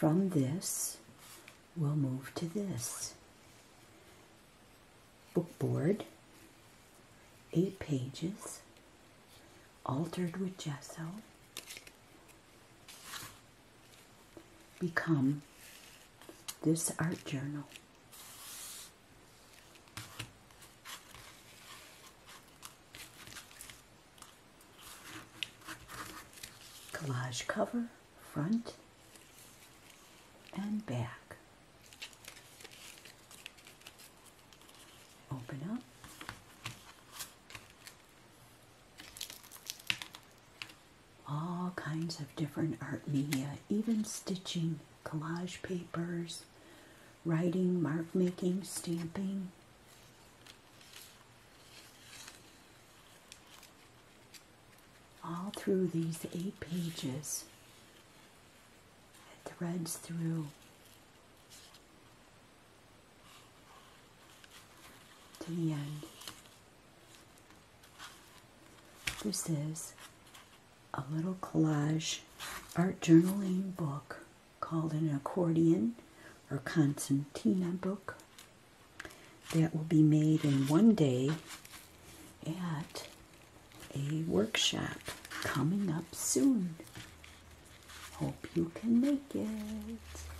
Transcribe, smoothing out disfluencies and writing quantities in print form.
from this, we'll move to this. Bookboard, 8 pages, altered with gesso. Become this art journal. Collage cover, front and back. Open up. All kinds of different art media, even stitching, collage papers, writing, mark making, stamping. All through these 8 pages, it threads through to the end. This is a little collage art journaling book called an Accordion or concertina book that will be made in one day at a workshop coming up soon. Hope you can make it.